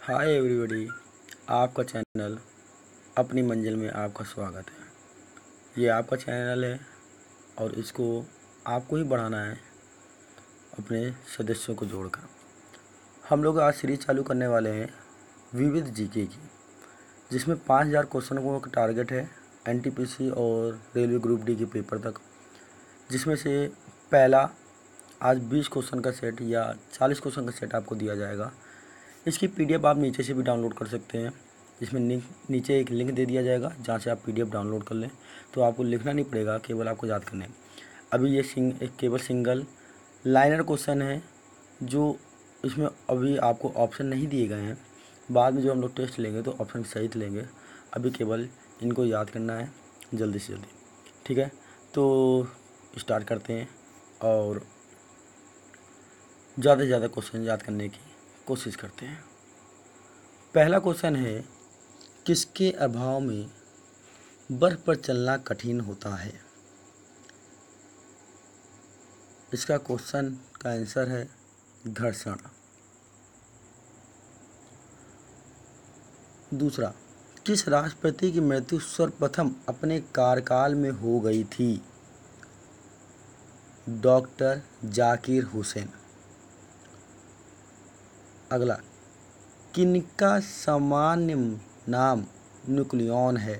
Hi everybody, आपका channel अपनी मंजिल में आपका स्वागत है। ये आपका चैनल है और इसको आपको ही बढ़ाना है अपने सदस्यों को जोड़कर। हम लोग आज सीरीज चालू करने वाले हैं विविध जीके की, जिसमें 5000 क्वेश्चनों का टारगेट है एनटीपीसी और रेलवे ग्रुप डी के पेपर तक। जिसमें से पहला आज 20 क्वेश्चन का सेट या 40 क्वेश्चन का सेट आपको दिया जाएगा। इसकी पीडीएफ आप नीचे से भी डाउनलोड कर सकते हैं। इसमें नीचे एक लिंक दे दिया जाएगा जहाँ से आप पीडीएफ डाउनलोड कर लें, तो आपको लिखना नहीं पड़ेगा, केवल आपको याद करना है। अभी ये एक केवल सिंगल लाइनर क्वेश्चन है, जो इसमें अभी आपको ऑप्शन नहीं दिए गए हैं। बाद में जो हम लोग टेस्ट लेंगे तो ऑप्शन सहित लेंगे। अभी केवल इनको याद करना है जल्दी से जल्दी, ठीक है। तो स्टार्ट करते हैं और ज़्यादा से ज़्यादा क्वेश्चन याद करने की कोशिश करते हैं। पहला क्वेश्चन है, किसके अभाव में बर्फ पर चलना कठिन होता है? इसका क्वेश्चन का आंसर है घर्षण। दूसरा, किस राष्ट्रपति की मृत्यु सर्वप्रथम अपने कार्यकाल में हो गई थी? डॉक्टर जाकिर हुसैन। अगला, किनका सामान्य नाम न्यूक्लियॉन है?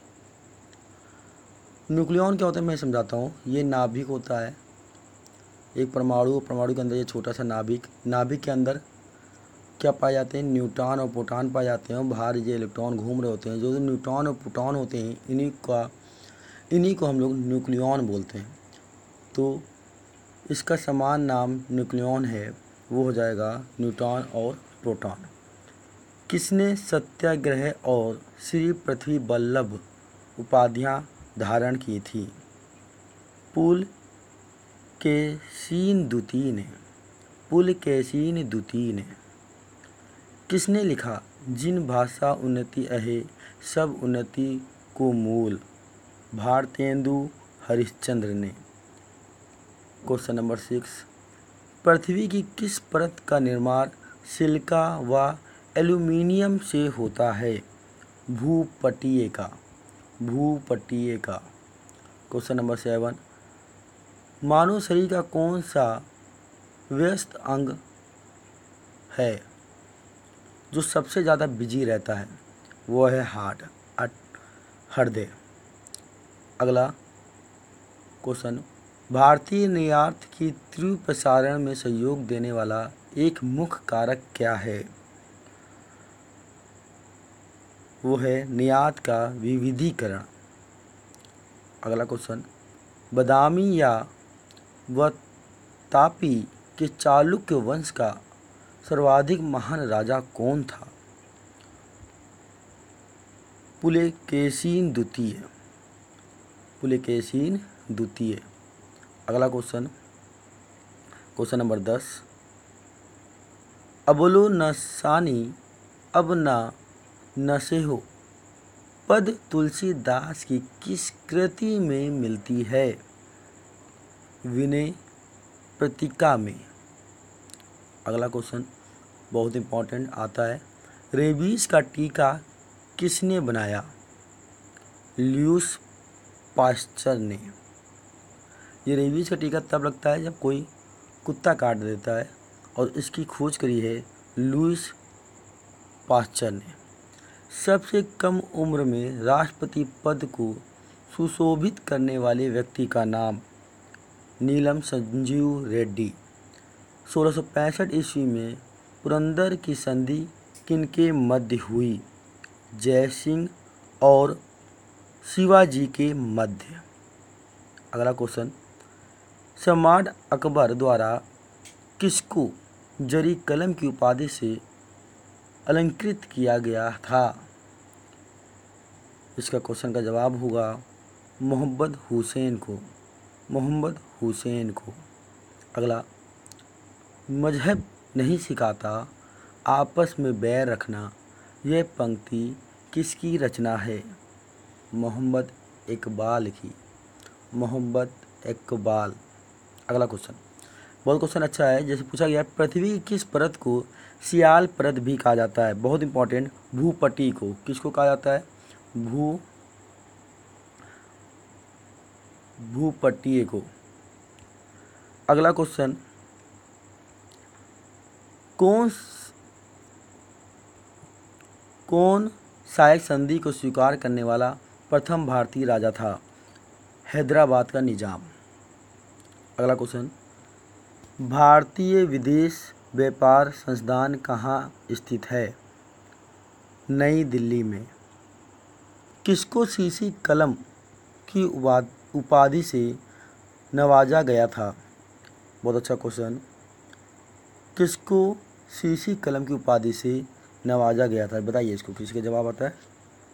न्यूक्लियॉन क्या होता है मैं समझाता हूँ। ये नाभिक होता है, एक परमाणु के अंदर ये छोटा सा नाभिक के अंदर क्या पाए जाते हैं? न्यूट्रॉन और प्रोटॉन पाए जाते हैं। बाहर ये इलेक्ट्रॉन घूम रहे होते हैं। जो न्यूट्रॉन और प्रोटॉन होते हैं, इन्हीं को हम लोग न्यूक्लियॉन बोलते हैं। तो इसका समान नाम न्यूक्लियॉन है, वो हो जाएगा न्यूट्रॉन और प्रोटॉन। किसने सत्याग्रह और श्री पृथ्वी वल्लभ उपाधियाँ धारण की थी? पुलकेशिन द्वितीय ने। किसने लिखा, जिन भाषा उन्नति अहे सब उन्नति को मूल? भारतेंदु हरिश्चंद्र ने। क्वेश्चन नंबर 6, पृथ्वी की किस परत का निर्माण सिलिका व एल्यूमिनियम से होता है? भूपटलीय का। क्वेश्चन नंबर 7, मानव शरीर का कौन सा व्यस्त अंग है जो सबसे ज़्यादा बिजी रहता है? वो है हृदय। अगला क्वेश्चन, भारतीय निर्यात की तीव्र प्रसारण में सहयोग देने वाला एक मुख्य कारक क्या है? वो है निर्यात का विविधीकरण। अगला क्वेश्चन, बदामी या व तापी के चालुक्य वंश का सर्वाधिक महान राजा कौन था? पुलकेशिन द्वितीय। अगला क्वेश्चन नंबर 10, अबोलो नसानी अब ना नसेहो पद तुलसीदास की किस कृति में मिलती है? विनय पत्रिका में। अगला क्वेश्चन बहुत इंपॉर्टेंट आता है, रेबीज का टीका किसने बनाया? ल्यूस पास्चर ने। ये रेबीज का टीका तब लगता है जब कोई कुत्ता काट देता है, और इसकी खोज करी है लुईस पास्चर ने। सबसे कम उम्र में राष्ट्रपति पद को सुशोभित करने वाले व्यक्ति का नाम? नीलम संजीव रेड्डी। 1665 ईस्वी में पुरंदर की संधि किनके मध्य हुई? जयसिंह और शिवाजी के मध्य। अगला क्वेश्चन, सम्राट अकबर द्वारा किसको जरी कलम की उपाधि से अलंकृत किया गया था? इसका क्वेश्चन का जवाब होगा मोहम्मद हुसैन को। अगला, मजहब नहीं सिखाता आपस में बैर रखना, यह पंक्ति किसकी रचना है? मोहम्मद इकबाल की। अगला क्वेश्चन, बहुत क्वेश्चन अच्छा है। जैसे पूछा गया पृथ्वी की किस परत को सियाल परत भी कहा जाता है, बहुत इंपॉर्टेंट। भूपटी को किसको कहा जाता है, भूपटीय को। अगला क्वेश्चन, कौन सहायक संधि को स्वीकार करने वाला प्रथम भारतीय राजा था, हैदराबाद का निजाम। अगला क्वेश्चन, भारतीय विदेश व्यापार संस्थान कहाँ स्थित है, नई दिल्ली में। किसको सीसी कलम की उपाधि से नवाजा गया था, बहुत अच्छा क्वेश्चन। किसको सीसी कलम की उपाधि से नवाजा गया था, बताइए इसको, किसका जवाब आता है।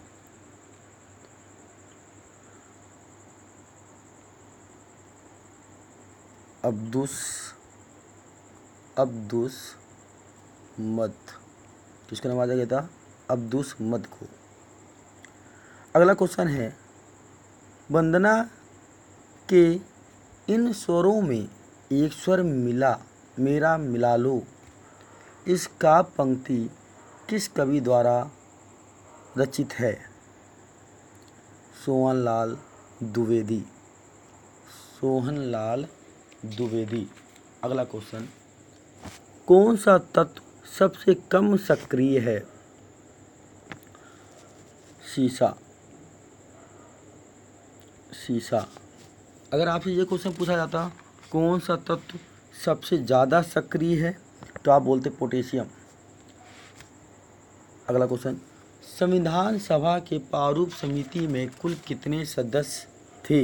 अब्दुस मद, किसको नवाजा गया था, अब्दुस मद को। अगला क्वेश्चन है, वंदना के इन स्वरों में एक स्वर मिला मेरा मिला लो, इस काव्य पंक्ति किस कवि द्वारा रचित है, सोहनलाल द्विवेदी। अगला क्वेश्चन, कौन सा तत्व सबसे कम सक्रिय है, सीसा। अगर आपसे ये क्वेश्चन पूछा जाता कौन सा तत्व सबसे ज़्यादा सक्रिय है, तो आप बोलते पोटेशियम। अगला क्वेश्चन, संविधान सभा के प्रारूप समिति में कुल कितने सदस्य थे,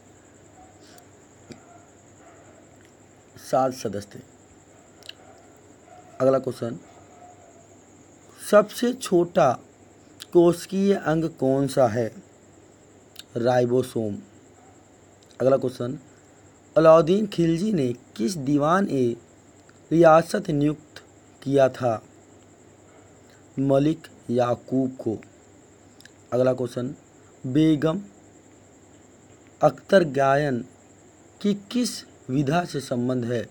7 सदस्य थे। अगला क्वेश्चन, सबसे छोटा कोशिकीय अंग कौन सा है, राइबोसोम। अगला क्वेश्चन, अलाउद्दीन खिलजी ने किस दीवान ए रियासत नियुक्त किया था, मलिक याकूब को। अगला क्वेश्चन, बेगम अख्तर गायन की किस विधा से संबंध है,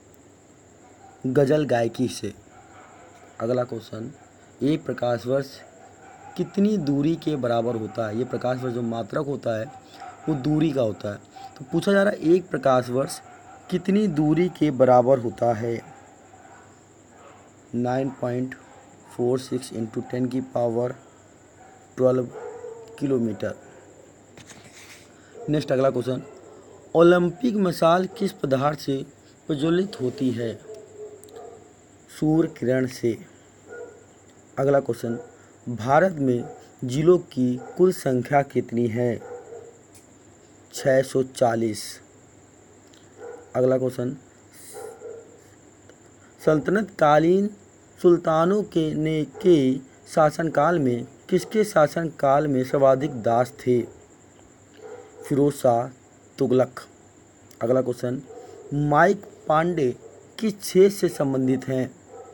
गजल गायकी से। अगला क्वेश्चन, एक प्रकाश वर्ष कितनी दूरी के बराबर होता है, ये प्रकाश वर्ष जो मात्रक होता है वो दूरी का होता है। तो पूछा जा रहा है एक प्रकाश वर्ष कितनी दूरी के बराबर होता है, 9.46 इंटू 10⁻12 किलोमीटर। नेक्स्ट अगला क्वेश्चन, ओलंपिक मशाल किस पदार्थ से प्रज्वलित होती है, सूर्य किरण से। अगला क्वेश्चन, भारत में जिलों की कुल संख्या कितनी है, 640। अगला क्वेश्चन, सल्तनत कालीन सुल्तानों के शासनकाल में किसके शासनकाल में सर्वाधिक दास थे, फिरोज शाह तुगलक। अगला क्वेश्चन, माइक पांडे किस क्षेत्र से संबंधित हैं,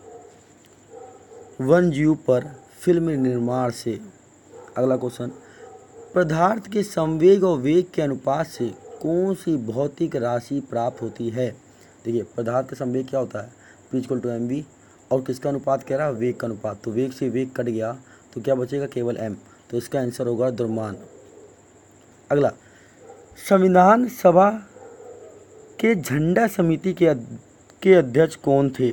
वन्यजीव पर फिल्म निर्माण से। अगला क्वेश्चन, पदार्थ के संवेग और वेग के अनुपात से कौन सी भौतिक राशि प्राप्त होती है। देखिए पदार्थ का संवेग क्या होता है, p=mv, और किसका अनुपात कह रहा है, वेग का अनुपात। तो वेग से वेग कट गया तो क्या बचेगा, केवल m। तो इसका आंसर होगा द्रव्यमान। अगला, संविधान सभा के झंडा समिति के अध्यक्ष कौन थे,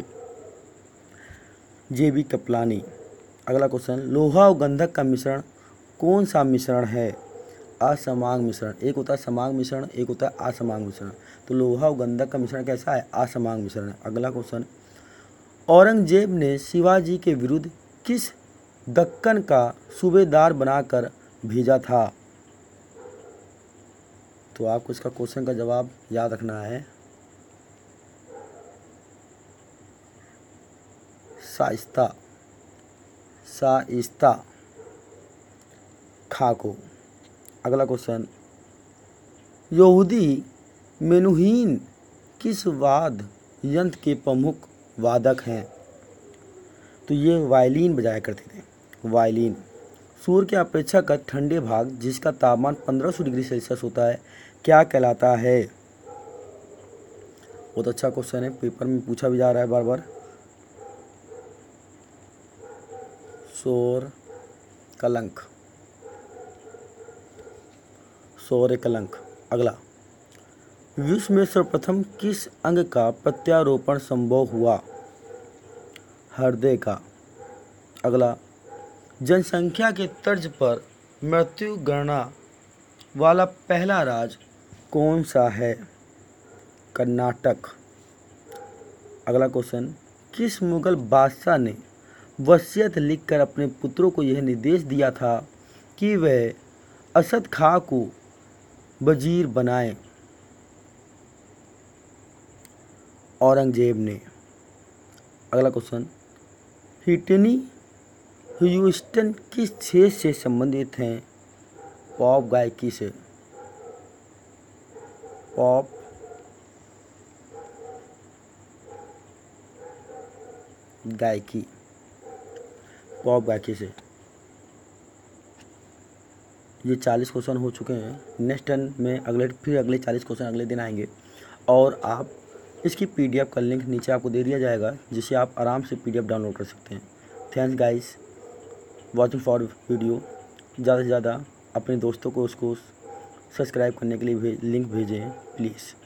JB कृपलानी। अगला क्वेश्चन, लोहा और गंधक का मिश्रण कौन सा मिश्रण है, असमांग मिश्रण। एक होता है समांग मिश्रण, एक होता है असमांग मिश्रण। तो लोहा और गंधक का मिश्रण कैसा है, असमांग मिश्रण है। अगला क्वेश्चन, औरंगजेब ने शिवाजी के विरुद्ध किस दक्कन का सूबेदार बनाकर भेजा था। तो आपको इसका क्वेश्चन का जवाब याद रखना है, शाइस्ता खां को। अगला क्वेश्चन, यहूदी मेनुहीन किस वाद्य यंत्र के प्रमुख वादक हैं। तो ये वायलिन बजाया करते थे, वायलिन। सूर्य के अपेक्षाकृत ठंडे भाग जिसका तापमान 1500 डिग्री सेल्सियस होता है क्या कहलाता है, बहुत अच्छा क्वेश्चन है, पेपर में पूछा भी जा रहा है बार बार। शोर कलंक, शौर्य कलंक। अगला, विश्व में सर्वप्रथम किस अंग का प्रत्यारोपण संभव हुआ? हृदय का। अगला, जनसंख्या के तर्ज पर मृत्यु गणना वाला पहला राज्य कौन सा है? कर्नाटक। अगला क्वेश्चन, किस मुगल बादशाह ने वसीयत लिखकर अपने पुत्रों को यह निर्देश दिया था कि वह असद खां को वजीर बनाएं? औरंगजेब ने। अगला क्वेश्चन, व्हिटनी ह्यूस्टन किस क्षेत्र से संबंधित हैं? पॉप गायकी से। पॉप गायकी, पॉप गायकी से। ये 40 क्वेश्चन हो चुके हैं। नेक्स्ट टर्न में अगले 40 क्वेश्चन अगले दिन आएंगे और आप इसकी पीडीएफ का लिंक नीचे आपको दे दिया जाएगा, जिसे आप आराम से पीडीएफ डाउनलोड कर सकते हैं। Thanks guys watching for video. ज़्यादा से ज़्यादा अपने दोस्तों को उसको सब्सक्राइब करने के लिए लिंक भेजें प्लीज़।